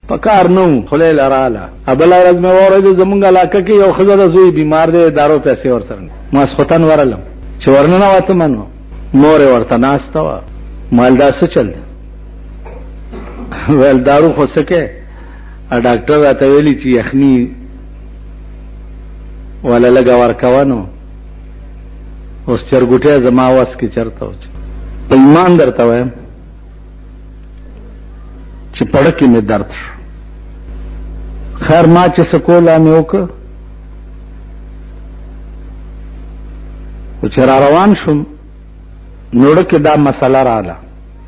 پکار نو خلی لراله ابل ورځ مې واورېدو زمونږ علاقه کې یو ښځه د زوی بیمار دی دارو پیسې ورسره ماسخوتن ورلم چې ورننه وتم نو مور یې ورته ناسته وه مال دا څه چل دی ویل دارو خو څه کې ډاکټر راته ویلي چې یخني والا لګه ورکوه نو اوس چرګوټی زما وس کې چرته و په ایمان درته وایم چې پړه کې مې درد شو خیر ما چې څه کوله مې وکړه خو چې را روان شوم نوړه کې دا مسله راغله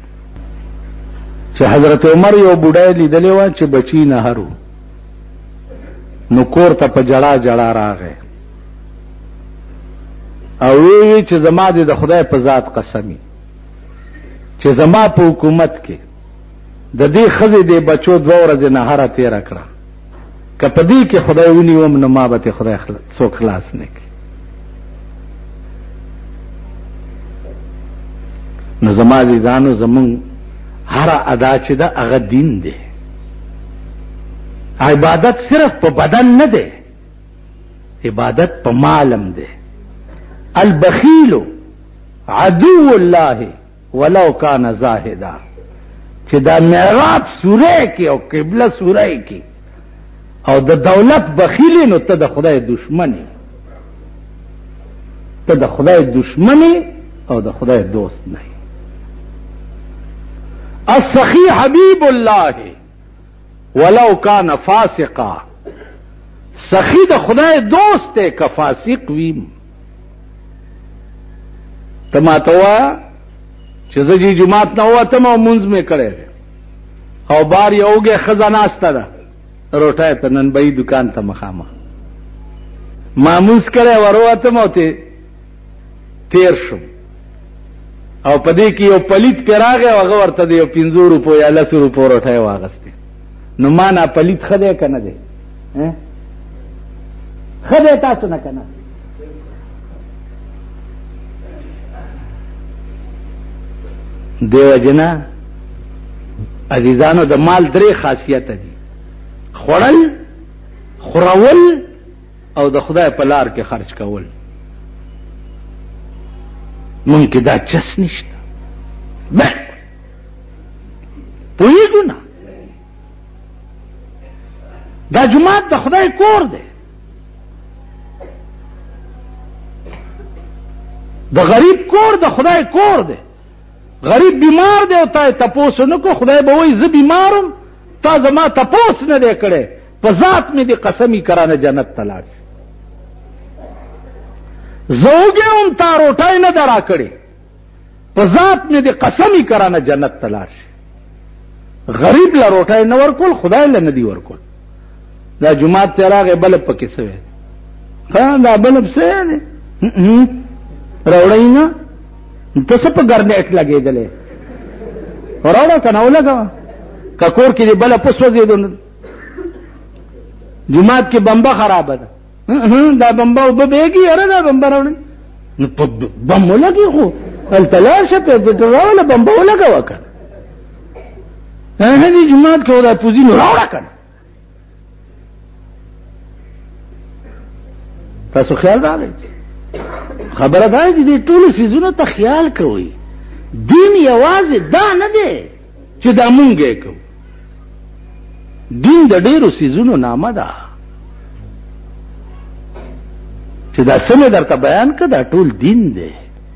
چې حضرت عمر یو بوډای لیدلی وه چې بچی نهر و نو کور ته په جړا جړا راغی او وی چې زما دې د خدای په ذات قسمی چې زما په حکومت کې د دې ښځې دې بچو 2 ورځې نهره تېره کړه که په دې کې خدای ونیوم نو ما به ته خدای څوک خلاص نه کړي نو زما عزیزانو زمونږ هر ادا چې ده هغه دین دی عبادت صرف په بدن نه دی عبادت په مالم دی البخیل عدو الله ولو کان زاهدا چې دا معراج سوره کې او قبله سوره کې او د دولت بخیلی نو ته د خدای دشمنی ته د خدای دشمنی او د خدای دوست نه السخی حبیب الله ولو کان فاسقا سخی د خدای دوست ته که فاسق ویم تما توا چې زه جماعت نه وتم او منځ مې کړی او بار یوګه خزاناسته ده روټه ته نن به دکان ته مخامه ما منځ کړی وروتم او ته تیر شم او پدې کې یو پلیت پیراغه او هغه ورته د 50 روپو یا 10 روپو روټه واغسته نو ما نه پلیت خدای کنه دی خدای تاسو نه کنه دیو جنا عزیزانو د مال 3 خاصیت دي خورل خورول او د خدای په لار کې خرج کول مونږ کې دا چس نشته پوهېږو نه دا جماعت د خدای کور دی د غریب کور د خدای کور دی غریب بیمار دی او تا تپوس نه کو خدای به وایي زه بیمارم تا زما تپوس نه دی کړی په ذات مې دې قسمی کرانه جنت ته لاړ زه وږی وم تا روټۍ نه ده راکړې په ذات مې دې قسمی کرانه جنت ته لاړ غریب له روټۍ نه ورکول خدای له نه دي ورکول دا جماعت ته راغی بلب پکې څه وی دا بلب څه دی راوړی نه ته څه په ګرنیټ لګېدلې راوړه که نه ولګوه که کور کې دې بله په سوځېدو جماعت کې بمبه خرابه ده دا بمبه اوبه بهېږي یاره دا بمبه راوړئ نو په بم ولګي خو هلته لاړ شه راوله بمبه ولګوه که نه دې جماعت کې دا پوزي نو راوړه که نه تاسو خیال راغی خبره دا چې دې ټولو څیزونو ته خیال کوئ دین یوازې دا نه دی چې دا مونږ یې کوو دین د ډېرو څیزونو نامه ده چې دا څه مې درته بیان کړه دا ټول دین دی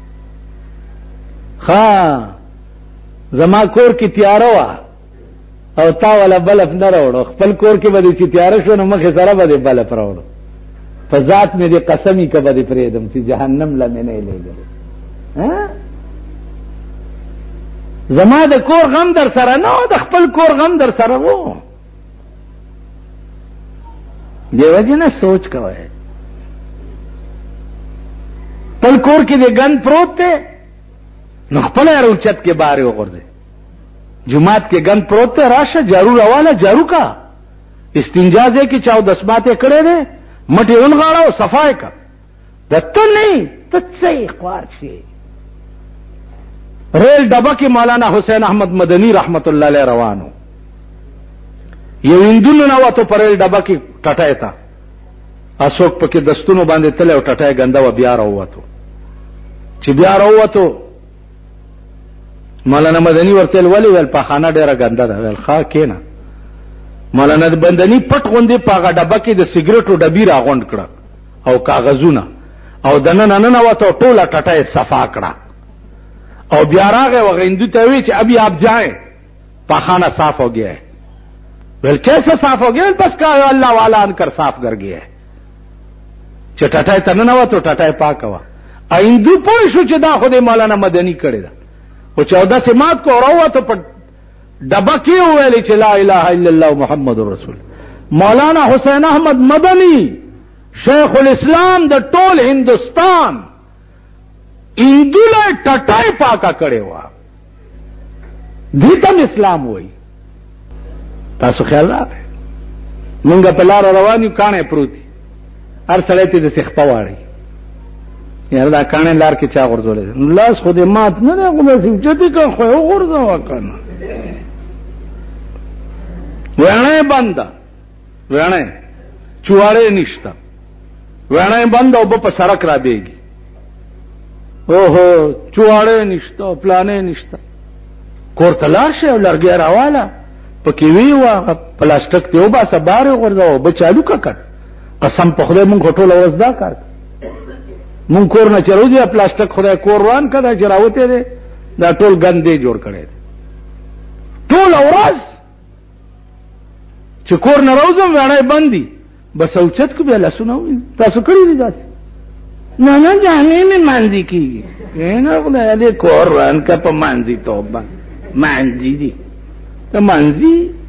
زما کور کې تیاره وه او تا والا بلف نه راوړو خپل کور کې به دې چې تیاره شو نو مخې سره به دې بلف راوړو په ذات مې دې قسمی که به دې پرېږدم چې جهنم له مې نه لېږلی زما د کور غم در سره نه و د خپل کور غم در سره و دې وجې نه سوچ کوئ خپل کور کې دې ګند پروت دی نو خپله یې اوچت کې بارې وغورځئ جماعت کې ګند پروت دی راشه جارو راواله جارو کا استنجا ځای کې چاو دسمات یې کړی دی مټې ونغاړه او صفای کا د ته نه ته څه خوار شي ریل ډبه کې مولانا حسین احمد مدنی رحمت الله علیه روانو یو هندو ننوتو په ریل ډبه کې ټټای ته اسوک پکې دستونو باندې تله او ټټای ګنده و بیا راووتو چې بیا راووتو مولانا مدني ورته ویل ویل پخانه ډیره ګنده ده ویل ښه کېنه مولانا بندني پټ غوندې په هغه ډبه کې د سیګریټو ډبي راغونډ کړه او کاغذونه او دننه ننوتو ټوله ټټای صفا کړه او بیا راغی وغه هندو ته وی چې ابھی آپ جائیں پخانہ صاف ہو گیا ہے ویل کیسے صاف ہو گیا بس کہا اللہ والا ان کر صاف کر گیا ہے چې ټټای ته ننوتو ټټای پاکه وه هندو پوه شو چې دا خو د مولانا مدني کړې ده خو چې اوداسې مات کو راووتو په ډبه کې وویلې چې لا اله الا الله محمد رسول مولانا حسین احمد مدني شیخ الاسلام د ټول هندوستان هندوله ټټای پاکه کړې وه دې ته اسلام وایي تاسو خیال راغی مونږ په لاره روان یو کاڼی پروت هر سړی ته د سیخپه واړی یاره دا کاڼی لار کې چا غورځولی لاس خو دې مات نه دی خو داسې اوچتې کړه خو یې وغورځوه که نه ویڼی بنده ویڼی چواړی نشته ویڼی بنده اوبه په سړک را بیږي اوهو چواړی نشته پلانې نشته کور ته لاړ شي او لرګی راواله پکې وی وه پلاستیک ته وباسه بار یې غورځوه اوبه چالو که کړ قسم په خدای مونږ خو ټوله ورځ دا کار مونږ کور نه چې راوځي پلاستیک خدای کور روان که دا چې راوتی دی دا ټول ګندې جوړ کړی دی ټوله ورځ چې کور نه راوځم ویڼی بند دي بس اوچت کو بیا لاسونه تاسو کړي دي داسې نه نه جامې مې مانځي کېږي نه خدای دې کور روان که په مانځي توب باندې مانځي دي ته مانځي